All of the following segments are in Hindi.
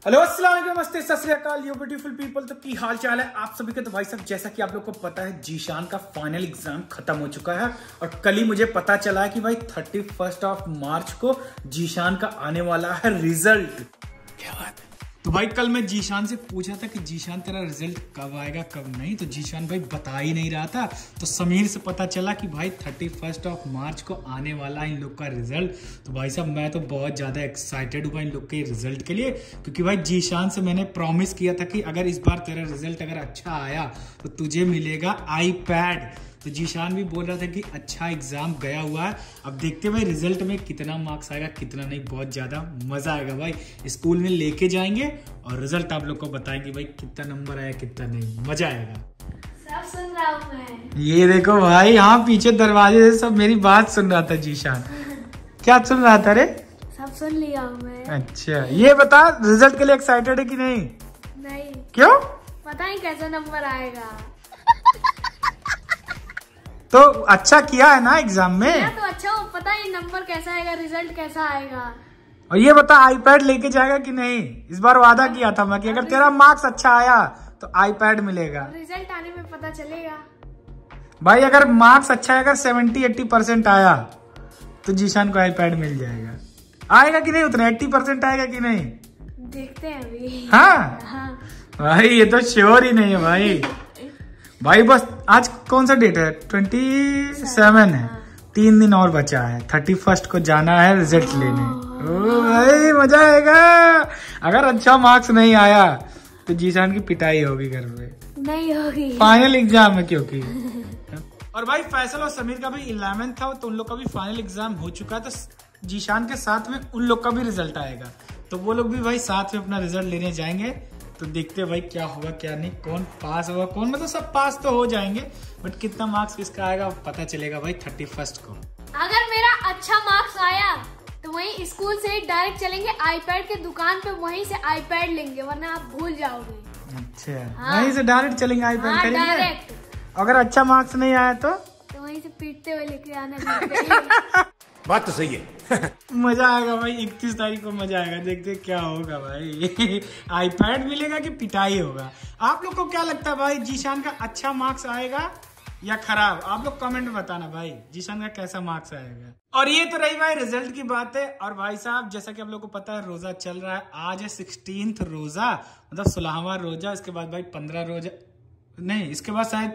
हेलो अस्सलाम वालेकुम, नमस्ते, सत श्री अकाल, यू ब्यूटीफुल पीपल। तो की हाल चाल है आप सभी के। तो भाई साहब, जैसा कि आप लोग को पता है, जीशान का फाइनल एग्जाम खत्म हो चुका है और कल ही मुझे पता चला है कि भाई 31 मार्च को जीशान का आने वाला है रिजल्ट। क्या बात है। तो भाई कल मैं जीशान से पूछा था कि जीशान तेरा रिजल्ट कब आएगा कब नहीं, तो जीशान भाई बता ही नहीं रहा था। तो समीर से पता चला कि भाई 31 मार्च को आने वाला है इन लोग का रिजल्ट। तो भाई साहब मैं तो बहुत ज़्यादा एक्साइटेड हुआ इन लोग के रिजल्ट के लिए, क्योंकि भाई जीशान से मैंने प्रॉमिस किया था कि अगर इस बार तेरा रिजल्ट अगर अच्छा आया तो तुझे मिलेगा iPad। तो जीशान भी बोल रहा था कि अच्छा एग्जाम गया हुआ है। अब देखते हैं भाई रिजल्ट में कितना मार्क्स आएगा कितना नहीं। बहुत ज्यादा मजा आएगा भाई। स्कूल में लेके जाएंगे और रिजल्ट आप लोग को बताएंगे भाई कितना नंबर आया कितना नहीं। मजा आएगा। सब सुन रहा हूँ मैं। ये देखो भाई, यहाँ पीछे दरवाजे से सब मेरी बात सुन रहा था जीशान। क्या सुन रहा था रे? सब सुन लिया हूँ मैं। अच्छा, ये बता रिजल्ट के लिए एक्साइटेड है कि नहीं? नहीं। क्यों? पता नहीं कैसा नंबर आएगा। तो अच्छा किया है ना एग्जाम में? या तो अच्छा हो, पता नहीं नंबर कैसा आएगा, रिजल्ट कैसा आएगा। और ये बता iPad लेके जाएगा कि नहीं? इस बार वादा किया था मैं कि अगर तेरा मार्क्स अच्छा आया तो iPad मिलेगा। रिजल्ट आने में पता चलेगा भाई अगर मार्क्स अच्छा आएगा 70-80% आया तो जीशान को iPad मिल जाएगा। आएगा कि नहीं? उतना 80% आएगा कि नहीं? देखते हैं अभी। हाँ भाई, ये तो श्योर ही नहीं है भाई। भाई बस आज कौन सा डेट है? 27 है। 3 दिन और बचा है। 31 को जाना है रिजल्ट लेने। ओ भाई मजा आएगा। अगर अच्छा मार्क्स नहीं आया तो जीशान की पिटाई होगी घर में। नहीं होगी। फाइनल एग्जाम है क्योंकि। और भाई फैसल और समीर का भी 11th था तो उन लोग का भी फाइनल एग्जाम हो चुका है। तो जीशान के साथ में उन लोग का भी रिजल्ट आएगा तो वो लोग भी भाई साथ में अपना रिजल्ट लेने जाएंगे। तो देखते हैं भाई क्या होगा क्या नहीं, कौन पास होगा कौन, मतलब सब पास तो हो जाएंगे बट कितना मार्क्स किसका आएगा पता चलेगा भाई 31 को। अगर मेरा अच्छा मार्क्स आया तो वहीं स्कूल से डायरेक्ट चलेंगे iPad के दुकान पे, वहीं से iPad लेंगे, वरना आप भूल जाओगे। अच्छा हाँ। वहीं से डायरेक्ट चलेंगे iPad खरीदने। डायरेक्ट। अगर अच्छा मार्क्स नहीं आया तो वहीं से पीटते हुए लेके आना। बात तो सही है। मजा आएगा भाई। 31 तारीख को मजा आएगा। देखते क्या होगा भाई। iPad मिलेगा कि पिटाई होगा। आप लोग को क्या लगता है भाई, जीशान का अच्छा मार्क्स आएगा या खराब? आप लोग कमेंट में बताना भाई जीशान का कैसा मार्क्स आएगा। और ये तो रही भाई रिजल्ट की बात है। और भाई साहब जैसा कि आप लोग को पता है रोजा चल रहा है। आज है 16th रोजा, मतलब 16वां रोजा। इसके बाद भाई 15 रोजा नहीं, इसके बाद शायद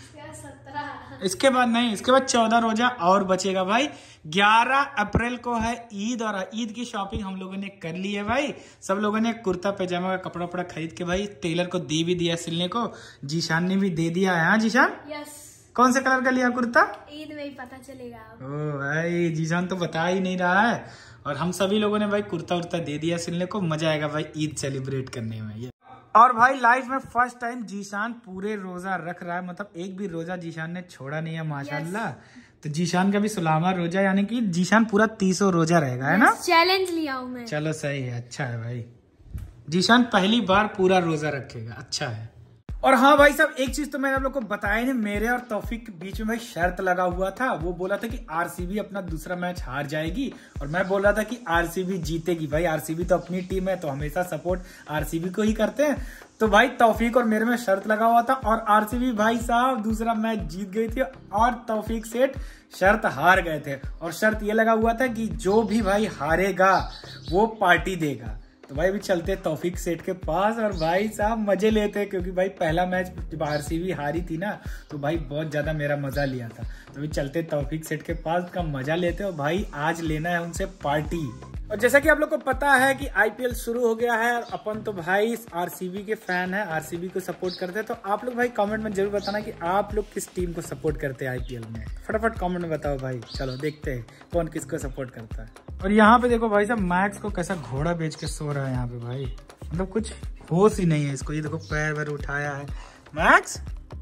17, इसके बाद नहीं, इसके बाद 14 रोजा और बचेगा भाई। 11 अप्रैल को है ईद और ईद की शॉपिंग हम लोगों ने कर ली है भाई। सब लोगों ने कुर्ता पैजामा का कपड़ा वपड़ा खरीद के भाई टेलर को दे भी दिया सिलने को। जीशान ने भी दे दिया है। हाँ जीशान? यस। कौन से कलर का लिया कुर्ता? ईद में ही पता चलेगा। ओ भाई, जीशान तो बता ही नहीं रहा है। और हम सभी लोगों ने भाई कुर्ता उर्ता दे दिया सिलने को। मजा आएगा भाई ईद सेलिब्रेट करने में। और भाई लाइफ में फर्स्ट टाइम जीशान पूरे रोजा रख रहा है, मतलब एक भी रोजा जीशान ने छोड़ा नहीं है माशाल्लाह। तो जीशान का भी 16वां रोजा, यानी कि जीशान पूरा 30 रोजा रहेगा, है ना? चैलेंज लिया हूँ मैं। चलो सही है, अच्छा है भाई। जीशान पहली बार पूरा रोजा रखेगा, अच्छा है। और हाँ भाई साहब, एक चीज तो मैंने आप लोग को बताया नहीं, मेरे और तौफीक के बीच में भाई शर्त लगा हुआ था। वो बोला था कि आरसीबी अपना दूसरा मैच हार जाएगी और मैं बोल रहा था कि आरसीबी जीतेगी। भाई आरसीबी तो अपनी टीम है तो हमेशा सपोर्ट आरसीबी को ही करते हैं। तो भाई तौफीक और मेरे में शर्त लगा हुआ था और आरसीबी भाई साहब दूसरा मैच जीत गई थी और तौफीक सेठ शर्त हार गए थे। और शर्त ये लगा हुआ था कि जो भी भाई हारेगा वो पार्टी देगा। तो भाई भी चलते तौफीक सेठ के पास और भाई साहब मजे लेते, क्योंकि भाई पहला मैच जब आरसीबी हारी थी ना तो भाई बहुत ज्यादा मेरा मजा लिया था। तो भी चलते तौफीक सेठ के पास का मजा लेते और भाई आज लेना है उनसे पार्टी। और जैसा कि आप लोग को पता है कि आईपीएल शुरू हो गया है और अपन तो भाई आरसीबी के फैन है, आरसीबी को सपोर्ट करते हैं। तो आप लोग भाई कमेंट में जरूर बताना कि आप लोग किस टीम को सपोर्ट करते हैं आईपीएल में। फटाफट कमेंट में बताओ भाई। चलो देखते हैं कौन किसको सपोर्ट करता है। और यहाँ पे देखो भाई साहब मैक्स को कैसा घोड़ा बेच के सो रहा है यहाँ पे भाई, मतलब कुछ होश ही नहीं है इसको। ये देखो पैर वैर उठाया है। मैक्स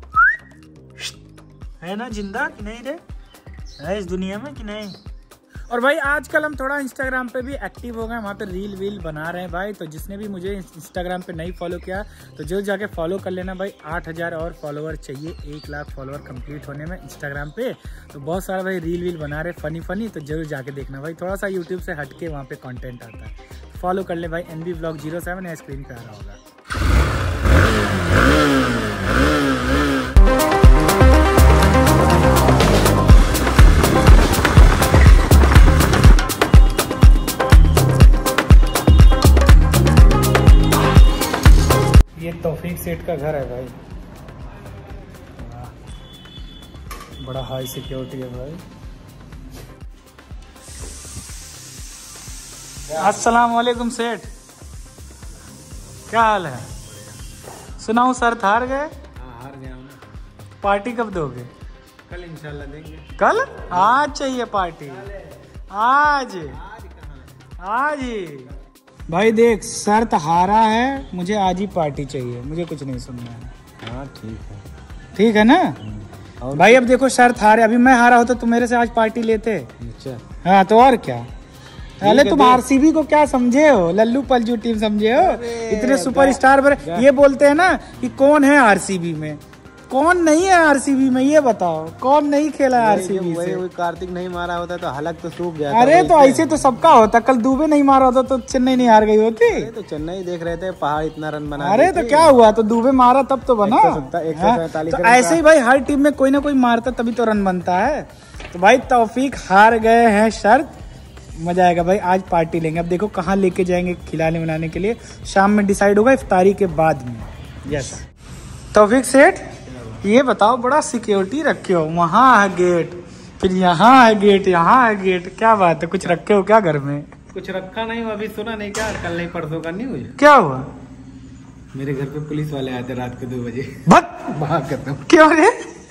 है ना जिंदा कि नहीं रे, है इस दुनिया में कि नहीं? और भाई आजकल हम थोड़ा इंस्टाग्राम पे भी एक्टिव हो गए, वहाँ पे रील वील बना रहे हैं भाई। तो जिसने भी मुझे इंस्टाग्राम पे नहीं फॉलो किया तो जो जाके फॉलो कर लेना भाई। 8000 और फॉलोवर चाहिए 1 लाख फॉलोवर कंप्लीट होने में इंस्टाग्राम पे। तो बहुत सारा भाई रील वील बना रहे फनी फनी, तो जरूर जाके देखना भाई। थोड़ा सा यूट्यूब से हटके वहाँ पे कंटेंट आता है। फॉलो कर ले भाई NB Vlog 07 या स्क्रीन पे आ रहा होगा। ये तौफीक सेठ का घर है भाई, बड़ा हाई सिक्योरिटी है भाई। अस्सलाम वालेकुम सेठ, क्या हाल है? सुनाऊं सर हार गए? हार गया हूँ। पार्टी कब दोगे? कल इंशाल्लाह देंगे। कल? आज चाहिए पार्टी, आज आज ही। भाई देख शर्त हारा है, मुझे आज ही पार्टी चाहिए, मुझे कुछ नहीं सुनना है। हाँ ठीक है, ठीक है ना? भाई अब देखो शर्त हारे, अभी मैं हारा होता तो मेरे से आज पार्टी लेते। अच्छा हाँ तो और क्या। अरे तुम RCB को क्या समझे हो, लल्लू पलजू टीम समझे हो? इतने सुपरस्टार पर ये बोलते हैं ना कि कौन है RCB में, कौन नहीं है RCB में, ये बताओ कौन नहीं खेला RCB से? वही कार्तिक नहीं मारा होता तो हालत तो सूख गया। अरे तो ऐसे तो सबका होता, कल दुबे नहीं मारा होता तो चेन्नई नहीं हार गई होती। तो चेन्नई देख रहे थे पहाड़ इतना रन बना। अरे तो क्या हुआ, तो दुबे मारा तब तो बना। 147 तो ऐसे ही भाई हर टीम में कोई ना कोई मारता तभी तो रन बनता है। तो भाई तौफीक हार गए हैं शर्त, मजा आएगा भाई, आज पार्टी लेंगे। अब देखो कहाँ लेके जाएंगे खिलाने मिलाने के लिए, शाम में डिसाइड होगा इफ्तारी के बाद में। यस तौफीक सेठ ये बताओ, बड़ा सिक्योरिटी रखे हो, वहाँ है गेट, फिर यहाँ है गेट, यहाँ है गेट, क्या बात है? कुछ रखे हो क्या घर में? कुछ रखा नहीं, अभी सुना नहीं क्या कल नहीं परसों का न्यूज? क्या हुआ? मेरे घर पे पुलिस वाले आए थे रात के 2 बजे। भाग खत्म। क्यों रे?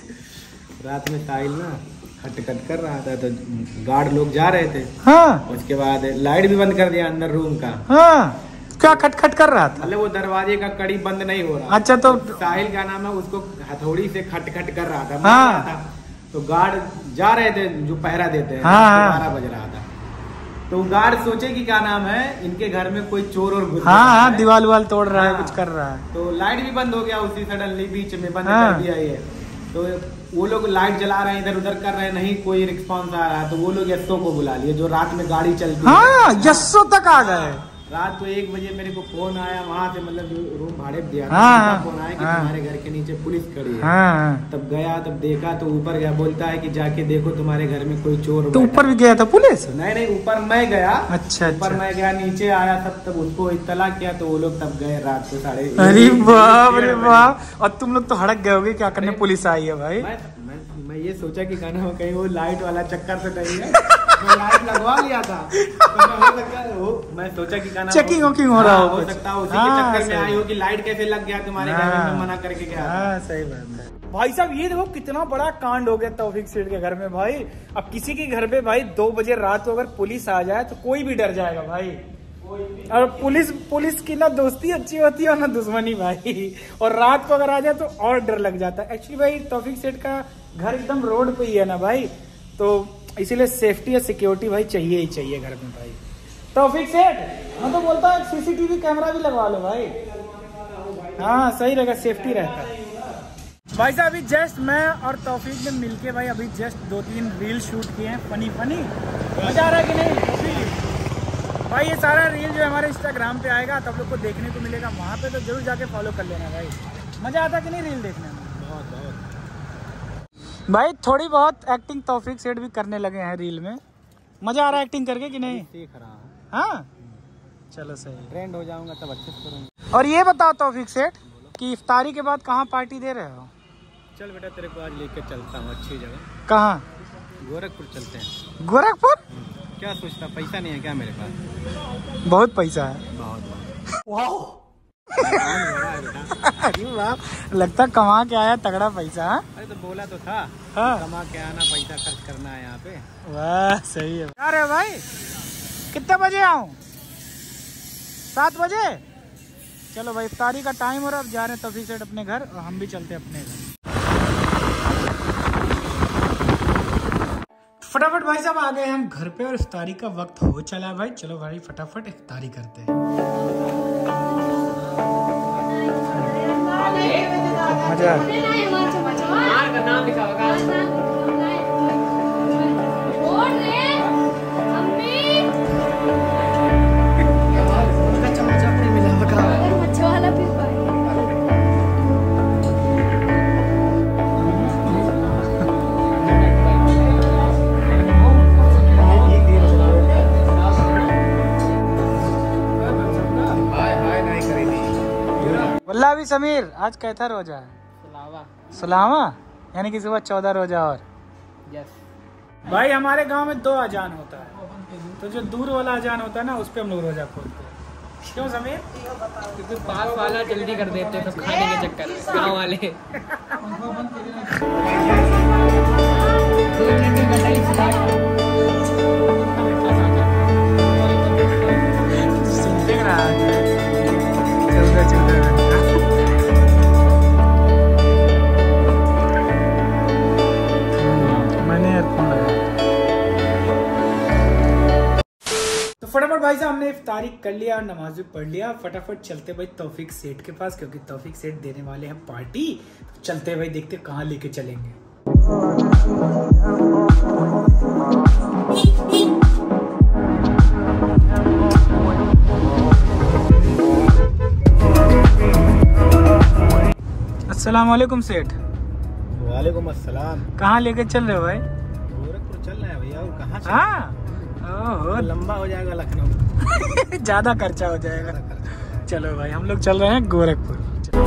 रात में साहिल ना खटखट कर रहा था तो गार्ड लोग जा रहे थे। हाँ उसके बाद लाइट भी बंद कर दिया अंदर रूम का। हाँ क्या खटखट कर रहा था? मतलब वो दरवाजे का कड़ी बंद नहीं हो रहा। अच्छा तो साहिल का नाम है, उसको हथौड़ी से खटखट कर रहा था, हाँ। मार रहा था। तो गार्ड जा रहे थे जो पहरा देते हैं, हाँ। 12 बज रहा था। तो गार्ड सोचे कि क्या नाम है, इनके घर में कोई चोर और घुस हाँ दीवार वाल तोड़ रहा है, कुछ कर रहा है। तो लाइट भी बंद हो गया उसी सडनली, बीच में बंद हाँ। कर दिया ये। तो वो लोग लाइट जला रहे हैं, इधर उधर कर रहे हैं, नहीं कोई रिस्पॉन्स आ रहा है। तो वो लोग यस्सो को बुला लिए, जो रात में गाड़ी चलती है। हाँ यस्सो तक आ गए। रात को 1 बजे मेरे को फोन आया वहाँ से, मतलब जो रूम भाड़े पे दिया हाँ, फोन आया कि हाँ, तुम्हारे घर के नीचे पुलिस खड़ी है। हाँ, तब गया, तब देखा तो ऊपर गया, बोलता है कि जाके देखो तुम्हारे घर में कोई चोर। तो ऊपर भी गया था पुलिस? नहीं ऊपर मैं गया। अच्छा ऊपर मैं गया, नीचे आया तब उसको इत्तला किया, तो वो लोग तब गए रात को 11:30। अरे बाप रे बाप, और तुम लोग तो हड़क गए होगे, क्या करने पुलिस आई है भाई? मैं ये सोचा कि कहना कहीं वो लाइट वाला चक्कर से नहीं है। मैं लाइट लगवा लिया था तो मैं सोचा कि कहना चेकिंग वोकिंग हो रहा हो सकता है, उसी के चक्कर में आई हो कि लाइट कैसे लग गया तुम्हारे घर में, मना करके गया। हाँ सही बात है भाई साहब। ये देखो कितना बड़ा कांड हो गया तौफीक सेठ के घर में भाई। अब किसी के घर पे भाई 2 बजे रात को अगर पुलिस आ जाए तो कोई भी डर जाएगा भाई। और पुलिस की ना दोस्ती अच्छी होती है और ना दुश्मनी भाई। और रात को अगर आ जाए तो और डर लग जाता है। एक्चुअली भाई तौफीक सेठ का घर एकदम रोड पे ही है ना भाई, तो इसीलिए सेफ्टी और सिक्योरिटी भाई चाहिए ही चाहिए घर में भाई। तौफीक सेठ मैं तो बोलता हूँ CCTV कैमरा भी लगवा लो भाई। हाँ सही रहेगा, सेफ्टी रहता है भाई साहब। अभी जस्ट मैं और तौफीक ने मिलके भाई अभी जस्ट 2-3 रील शूट किए हैं, फनी मजा आ रहा है कि नहीं भाई? ये सारा रील जो हमारे इंस्टाग्राम पे आएगा तो आप लोग को देखने को मिलेगा, वहाँ पे तो जरूर जाके फॉलो कर लेना भाई। मजा आता कि नहीं रील देखने में? भाई थोड़ी बहुत एक्टिंग तौफीक सेठ भी करने लगे हैं रील में। मजा आ रहा है एक्टिंग करके कि नहीं? सीख रहा हूँ। हाँ चलो सही, ट्रेंड हो जाऊंगा तब अच्छे से करूंगा। और ये बताओ तौफीक सेठ कि इफ्तारी के बाद कहाँ पार्टी दे रहे हो? चल बेटा तेरे को आज लेकर चलता हूँ अच्छी जगह। कहाँ? गोरखपुर चलते हैं। गोरखपुर? क्या सोचता, पैसा नहीं है क्या मेरे पास? बहुत पैसा है। बहुत लगता कमा के आया तगड़ा पैसा। अरे तो बोला तो था। हाँ। कमा के आना, पैसा खर्च करना है यहाँ पे। वाह सही है। क्या रे भाई कितने बजे आऊँ? 7 बजे? चलो भाई इफ्तारी का टाइम हो रहा है, अब जा रहे हैं तौफीक सेठ अपने घर और हम भी चलते हैं अपने घर। फटाफट भाई साहब आ गए हम घर पे और इफ्तारी का वक्त हो चला है भाई। चलो भाई फटाफट इफ्तारी करते हैं। मजा अल्लाह भी समीर, आज कैसा रोजा है? सुलावा यानी कि सुबह 14 रोजा और भाई हमारे गांव में 2 अजान होता है, तो जो दूर वाला अजान होता है ना उस पे हम लोग रोजा खोलते हैं। क्यों समीर? क्योंकि पास वाला जल्दी कर देते हैं सब खाने के चक्कर में गाँव वाले। फटाफट भाई साहब हमने इफ्तारी कर लिया और नमाज भी पढ़ लिया। फटाफट चलते भाई तौफीक सेठ के पास, क्योंकि तौफीक सेठ देने वाले हैं पार्टी। तो चलते भाई, देखते कहाँ लेके चलेंगे। अस्सलाम वालेकुम सेठ। वालेकुम अस्सलाम। कहाँ लेके चल रहे हो भाई? गोरखपुर चल रहे हैं भैया। और कहाँ चल? हाँ लंबा हो जाएगा लखनऊ। ज्यादा खर्चा हो जाएगा। चलो भाई हम लोग चल रहे हैं गोरखपुर।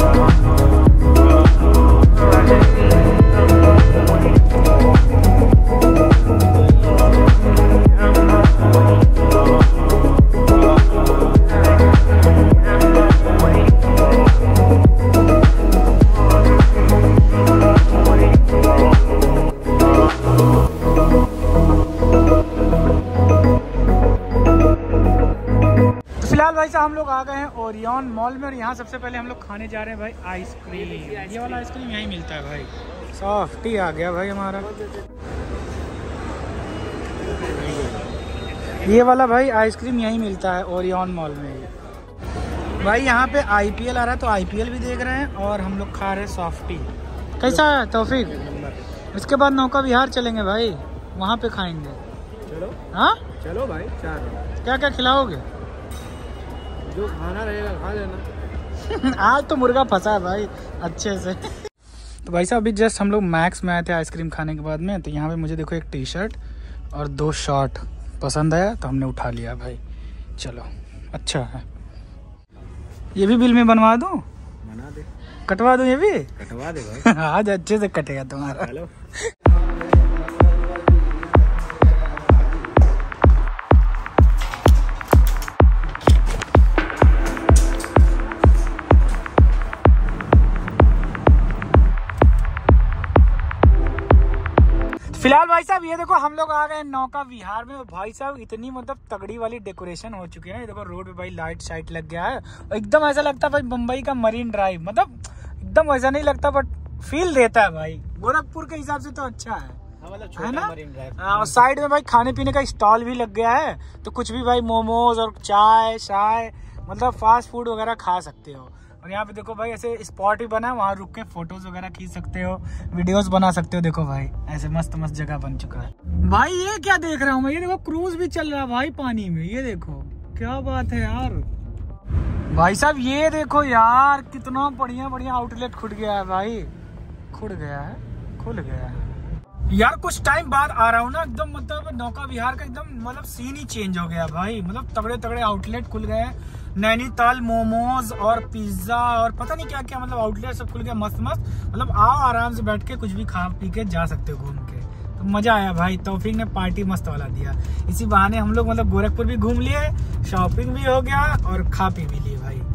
भाई साहब हम लोग आ गए हैं ओरियन मॉल में, और यहाँ सबसे पहले हम लोग खाने जा रहे हैं भाई आइसक्रीम। ये वाला आइसक्रीम यहीं मिलता है भाई। सॉफ्टी आ गया भाई हमारा। ये वाला भाई आइसक्रीम यहीं मिलता है ओरियन मॉल में भाई। यहाँ पे IPL आ रहा है तो IPL भी देख रहे हैं, और हम लोग खा रहे हैं सॉफ्टी। कैसा है तौफीक? इसके बाद नौका विहार चलेंगे भाई, वहाँ पे खाएंगे। चलो। हाँ चलो भाई। क्या क्या खिलाओगे? जो खाना रहेगा खा लेना। आज तो मुर्गा फंसा है भाई अच्छे से। तो भाई साहब अभी जस्ट हम लोग मैक्स में आए थे आइसक्रीम खाने के बाद में, तो यहाँ पे मुझे देखो एक टी-शर्ट और 2 शॉर्ट पसंद आया तो हमने उठा लिया भाई। चलो अच्छा है। ये भी बिल में बनवा दूँ? बना दे। कटवा दूँ? ये भी कटवा दे भाई। आज अच्छे से कटेगा तुम्हारा। हेलो। फिलहाल भाई साहब ये देखो हम लोग आ गए नौका विहार में। भाई साहब इतनी मतलब तगड़ी वाली डेकोरेशन हो चुकी है। ये देखो रोड पे भाई लाइट शाइट लग गया है, और एकदम ऐसा लगता है भाई मुंबई का मरीन ड्राइव। मतलब एकदम ऐसा नहीं लगता बट फील देता है भाई। गोरखपुर के हिसाब से तो अच्छा है, है ना? और साइड में भाई खाने पीने का स्टॉल भी लग गया है, तो कुछ भी भाई मोमोज और चाय शाय मतलब फास्ट फूड वगैरह खा सकते हो। और यहाँ पे देखो भाई ऐसे स्पॉट भी बना है, वहाँ रुक के फोटोज वगैरह खींच सकते हो, वीडियोस बना सकते हो। देखो भाई ऐसे मस्त मस्त जगह बन चुका है भाई। ये क्या देख रहा हूँ मैं? ये देखो क्रूज भी चल रहा है भाई पानी में। ये देखो क्या बात है यार। भाई साहब ये देखो यार कितना बढ़िया बढ़िया आउटलेट खुल गया है भाई। खुल गया है यार। कुछ टाइम बाद आ रहा हूँ ना, एकदम मतलब नौका विहार का एकदम मतलब सीन ही चेंज हो गया भाई। मतलब तगड़े तगड़े आउटलेट खुल गए। नैनीताल मोमोज और पिज्जा और पता नहीं क्या क्या मतलब आउटलेट सब खुल गया मस्त मस्त। मतलब आओ आराम से बैठ के कुछ भी खा पी के जा सकते हो घूम के। तो मजा आया भाई। तौफीक ने पार्टी मस्त वाला दिया। इसी बहाने हम लोग मतलब गोरखपुर भी घूम लिए, शॉपिंग भी हो गया और खा पी भी लिए भाई।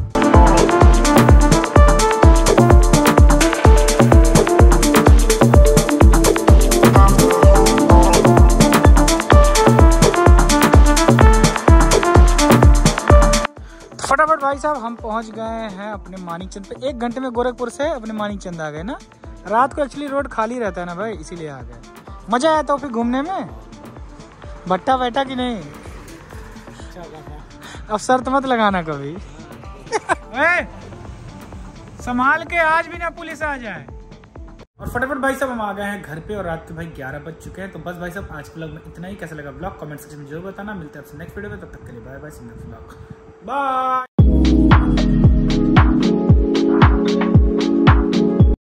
फटाफट भाई साहब हम पहुंच गए हैं अपने मानिकचंद पे। 1 घंटे में गोरखपुर से अपने मानिकचंद आ गए ना। रात को एक्चुअली रोड खाली रहता है ना भाई, इसीलिए आ गए। मजा आया तो फिर घूमने में। भट्टा बैठा कि नहीं? अब शर्त मत लगाना कभी। संभाल के, आज भी ना पुलिस आ जाए। और फटाफट भाई साहब हम आ गए हैं घर पे, और रात के भाई 11 बज चुके हैं। तो बस भाई साहब आज के ब्लॉग में इतना ही। कैसा लगा ब्लॉग कमेंट सेक्शन में जरूर बताना। मिलते हैं आपसे नेक्स्ट वीडियो में, तब तक के लिए बाय बाय। बाय।